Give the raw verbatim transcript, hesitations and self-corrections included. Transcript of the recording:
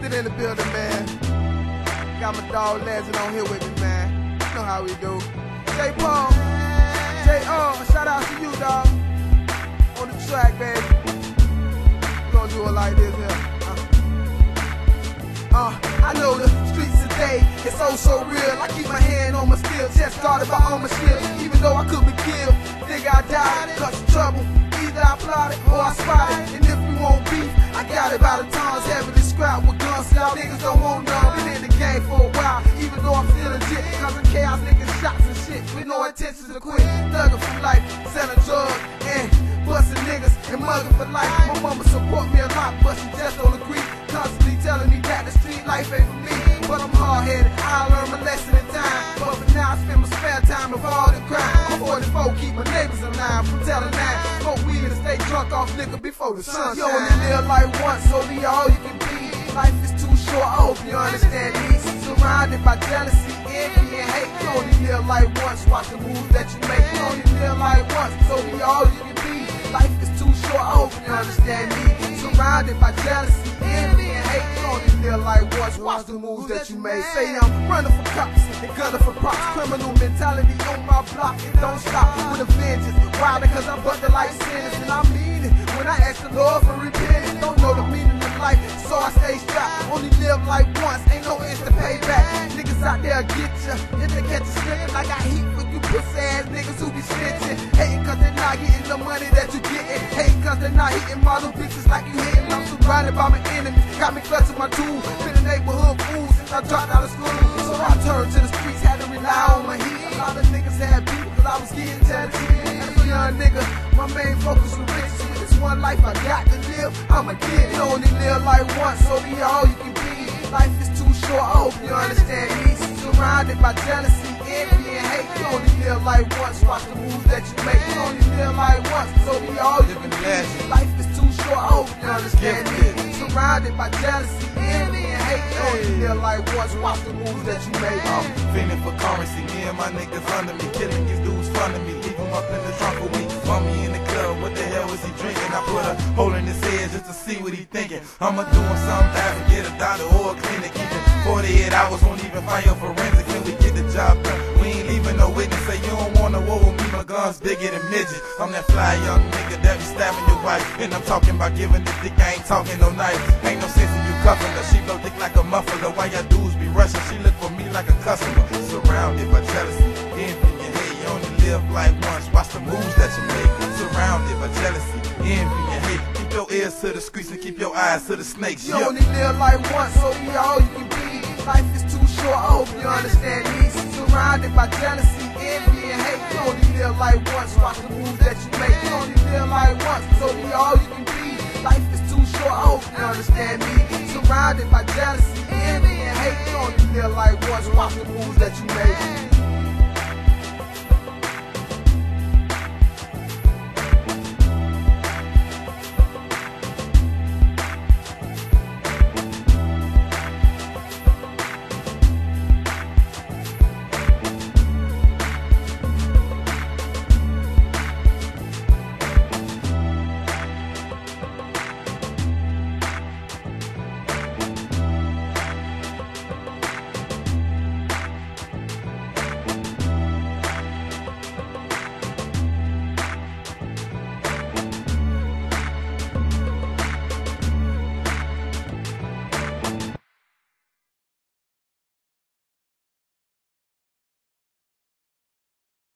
Still in the building, man. Got my dog Legend on here with me, man. You know how we do. J Paul, J R, shout out to you, dog. On the track, baby. We gonna do it like this here. Uh, uh, I know the streets today, it's so, so real. I keep my hand on my steel, chest guarded by all my shield. Even though I could be killed, nigga, I died, cause of trouble. Either I plotted or I spotted. And if you want beef, I got it by the tons, heavily scrapped with guns. Y'all niggas don't want none. Been in the game for a while, even though I'm still legit. Cause of chaos, niggas shots and shit, with no intentions to quit. Thugging for life, selling drugs and busting niggas and mugging for life. My mama support me a lot, but she just don't agree. Constantly telling me that the street life ain't for me. But I'm hard-headed, I learned my lesson in time. But for now I spend my spare time with all the crime. I'm forty-four, keep my neighbors alive from telling nine. Smoke weed and stay drunk off liquor before the sun shines. You only live life once, so be all you can be. Life is too short, I hope you understand me. Surrounded by jealousy, envy, and hate. You only live life once, watch the moves that you make. You only live life once, so be all you can be. Life is too short, I hope you understand me. Surrounded by jealousy, envy, and hate. You only live life once, watch the moves that you make. Say I'm running for cops and gunning for props. Criminal mentality on my block, it don't stop with a vengeance. Why? Because I'm bucking like sinners, and I mean it. When I ask the Lord for repentance, don't know the meaning of life, so I stay strapped. Only live life once, ain't no instant payback. Niggas out there get ya, if they catch you slipping. I got heat for you pussy ass niggas who be snitching. Hating cause they not getting the money that you getting. Hating cause they not hitting model bitches like you hitting. I'm surrounded by my enemies, got me clutching my tools. Been a neighborhood fool since I dropped out of school. So I turned to the streets, had to rely on my heat. A lot of niggas had beef cause I was getting jealousy. As a young nigga, my main focus was riches. With this one life I got to live, I'ma get it. You only live life once, so be all you can be. Life is too short, I hope you understand me. Surrounded by jealousy, envy, and hate. You only live life once, watch the moves that you make. You only live life once, so be all you can be. Life is too short, I hope you understand me. Surrounded by jealousy, envy, and hate. You only live life once, watch the moves that you make. I'm feeling for currency, me and my niggas under me, killing these dudes front of me, leave them up in the trunk with me. Mommy in the club, what the hell was he drinking? I put a hole in his head just to see what he thinking. I'ma do him something bad and get a doctor or a clinic. Even forty-eight hours won't even find your forensic. Can we get the job done? We ain't leaving no witness. Say you don't wanna war with me, my gun's bigger than midget. I'm that fly young nigga that be stabbing your wife. And I'm talking about giving the dick, I ain't talking no knife. Ain't no sense in you cuffing her, she blow dick like a muffler. Why y'all dudes be rushing? She look for me like a customer. Surrounded by jealousy, envy, and hate. You only live life once, watch the moves that you make. Surrounded by jealousy, envy, and hate. Keep your ears to the streets and keep your eyes to the snakes. You only live life once, so be all you can be. Life is too short, I hope you understand me. Surrounded by jealousy, envy, and hate. You only live life once, watch the moves that you make. You only live life once, so be all you can be. Life is too short, I hope you understand me. Surrounded by jealousy, envy, and hate. You only live life once, watch the moves that you make.